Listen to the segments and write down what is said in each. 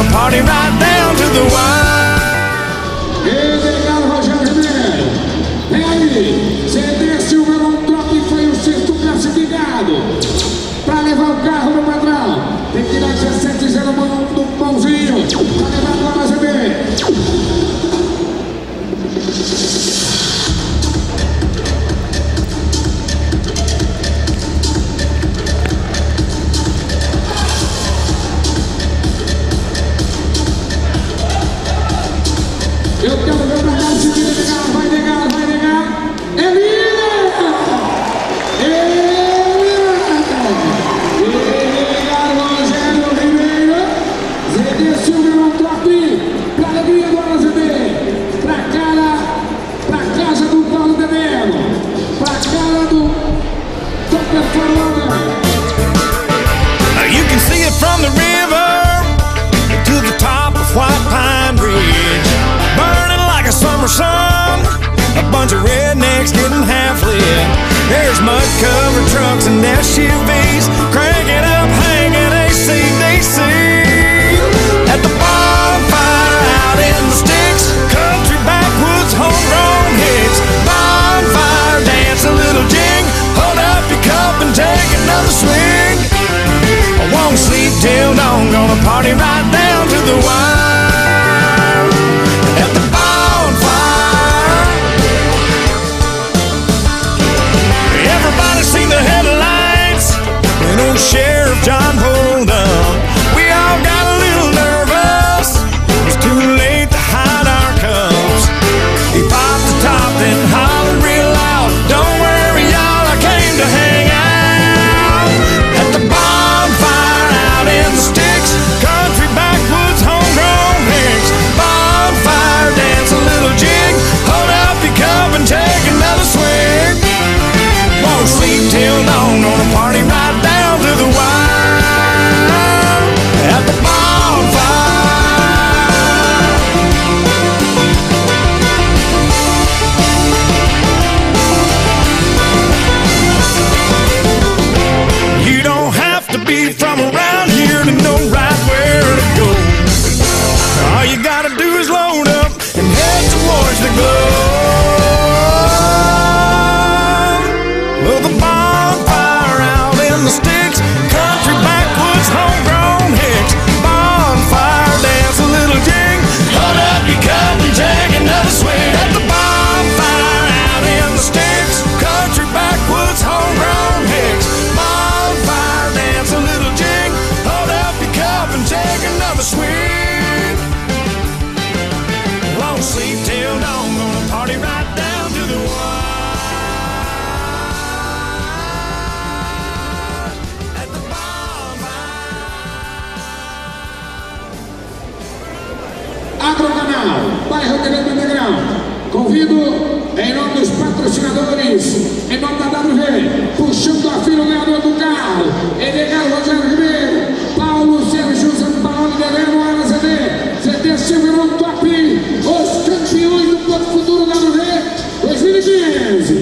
gonna party right down to the wire. Obrigado, Rogério Ribeiro. Vem aí, CDS o Verão Top foi o sexto classificado para levar o carro no padrão. Tem que tirar 17-0 do pãozinho para levar para a AZB. Eu quero ver pra cá, se vai negar, vai negar. Rogério Ribeiro. ZD Silva no top, pra alegria do AZB. Pra casa do Paulo Demeno. Pra cara do Top Fernanda. You can see it from the river to the top of White Pine Bridge. Burning like a summer sun, a bunch of rednecks getting half lit. There's mud-covered trucks and SUVs cranking up, hanging AC/DC. At the bonfire out in the sticks, country backwoods, homegrown hicks. Bonfire dance, a little jig, hold up your cup and take another swig. I won't sleep till dawn, gonna party right down to the wire. At the bonfire. Everybody seen the headlights when old Sheriff John pulled up. We all got a little nervous, it was too late to hide our cups. He popped the top then hollered real loud, don't worry y'all, I came to hang out. At the bonfire out in the sticks, country backwoods, homegrown hicks. Bonfire dance, a little jig, hold up your cup and take another swig. Won't sleep till dawn, gonna party right down to the wire. At the bonfire. You don't have to be from around here to know right where to go. All you gotta do is load up and head towards the glow. Well, the bonfire out in the sticks, country backwoods, homegrown hicks. Bonfire dance, a little jig, hold up your cup and take another swig. At the bonfire out in the sticks, country backwoods, homegrown hicks. Bonfire dance, a little jig, hold up your cup and take another swig. Won't sleep till dawn, gonna party right down to the wire. At the bonfire. Agrocanal, bairro Grande Negrão. Convido, em nome dos patrocinadores, em nome da WV, puxando a fila o ganhador do carro, Edgar Rogério Ribeiro, Paulo Sérgio Zampaoli Guerreiro, AZB, ZD Silva no top, os campeões do Porto Futuro WV 2015.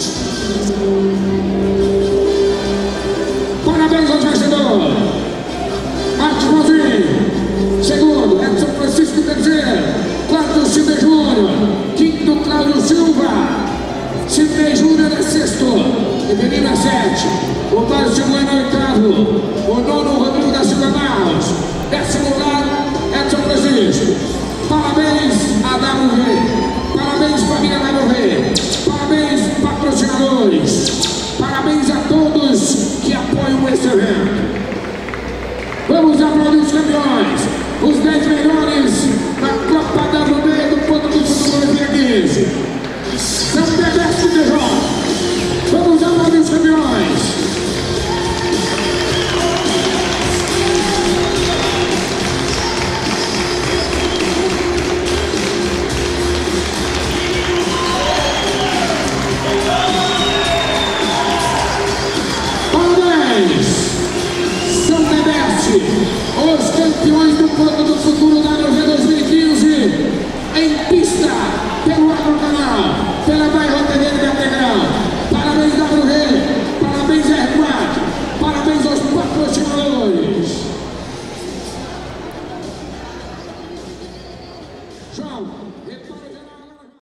Parabéns aos vencedores. Marcos Mozinho, segundo, Edson Francisco terceiro, quarto Sidney Júnior, quinto Cláudio Silva, Sidney Júnior é sexto, Evelina é sete, o Márcio Bueno é oitavo, o nono Rodrigo da Silva Barros, décimo lugar Edson Francisco. Parabéns a WV, parabéns família WV, parabéns patrocinadores, parabéns a todos que apoiam esse evento. Vamos aplaudir os campeões, os 10 melhores da Copa WB do Porto do Futuro 2015. São Bebeto de João. Vamos aplaudir os campeões. Os campeões do Porto do Futuro WV 2015 em pista pelo Agrocanal, pela bairro TV de Negrão. Parabéns WV, parabéns R4, parabéns aos patrocinadores. João, repara